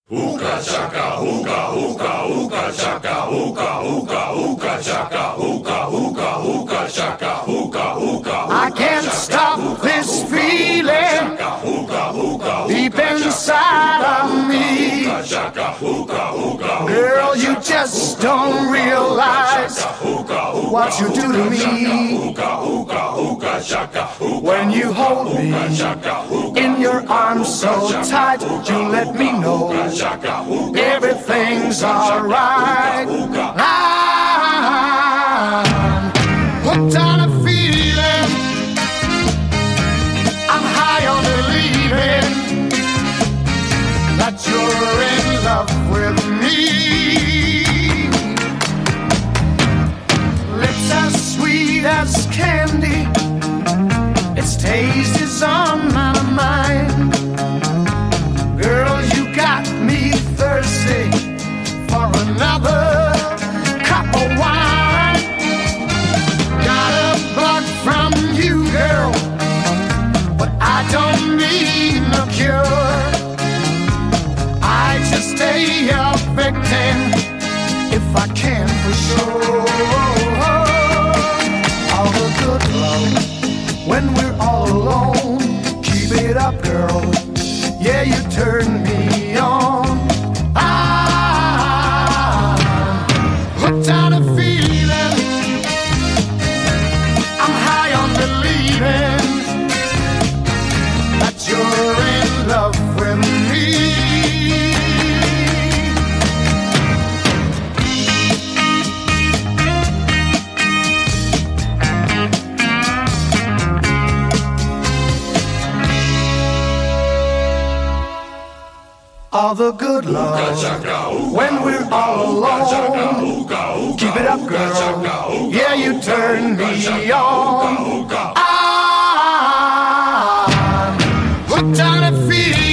Hookah chaka, hookah, hookah, hookah chaka, hookah, hookah, hookah chaka, hookah, hookah, hookah chaka, hookah, hookah. I can't stop this feeling deep inside of me. Girl, you just don't realize what you do to me. When you hold me in your arms so tight, you let me know everything's alright. I'm hooked on a feeling, I'm high on believing that you're in love with me. Lips as sweet as candy, its taste is on my mind. Girl, you got me thirsty for another cup of wine. Got a bug from you, girl, but I don't need no cure. I just stay a victim if I can for sure. All the good love when we're all alone. Keep it up, girl. Yeah, you turn me on. I'm hooked on a feeling, I'm high on believing that you're in love with me. All the good love when we're all alone. Keep it up, girl. Yeah, you turn me on. I'm hooked on a feeling.